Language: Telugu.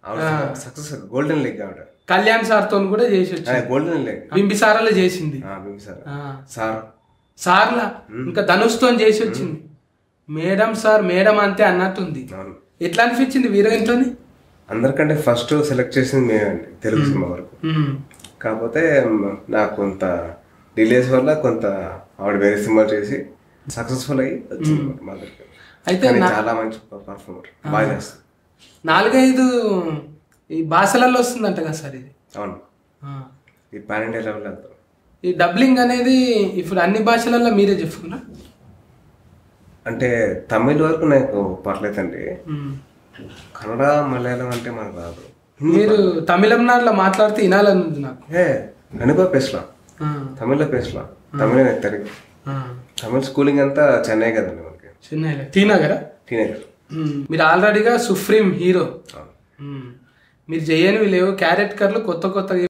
సక్సెస్ గోల్డెన్ లెగ్ ఆవిడ. కళ్యాణ్ సార్ తో కూడా చేసి గోల్డెన్ లెగ్. బింబిసారాలో చేసింది సార్లా. ఇంకా ధనుష్ తో చేసి వచ్చింది. మేడం సార్ మేడం అంతే అన్నట్టుంది. ఎట్లా అనిపించింది హీరోయిన్తో? అందరికంటే ఫస్ట్ సెలెక్ట్ చేసింది మేమండి తెలుగు సినిమా వరకు. కాకపోతే నాకు కొంత డిలేస్ వల్ల కొంత ఆవిడ వేరే సినిమా చేసి సక్సెస్ఫుల్ అయ్యి వచ్చింది మా దగ్గర. అయితే చాలా మంచి పర్ఫార్మర్, బాగా చేస్తుంది. 4-5 ఈ భాషలలో వస్తుందంట కదా సార్ ఇది? అవును, ఈ పాన్ ఇండియా లెవెల్ అంతా. ఈ డబ్లింగ్ అనేది ఇప్పుడు అన్ని భాషలలో మీరే చెప్పుకున్నా? అంటే తమిళ్ వరకు నాకు పర్లేదండి, కన్నడ మలయాళం అంటే మనకు రాదు. మీరు తమిళనాడులో మాట్లాడితే వినాలని ఉంది నాకు. కనుక పేసలా, తమిళ్లో పేసలా, తమిళ తెలుగు. తమిళ స్కూలింగ్ అంతా చెన్నై కదండి మనకి. చెన్నైలో టీనగర్. మీరు ఆల్రెడీగా సుప్రీం హీరో, మీరు చేయనివి లేవు. క్యారెక్టర్లు కొత్త కొత్త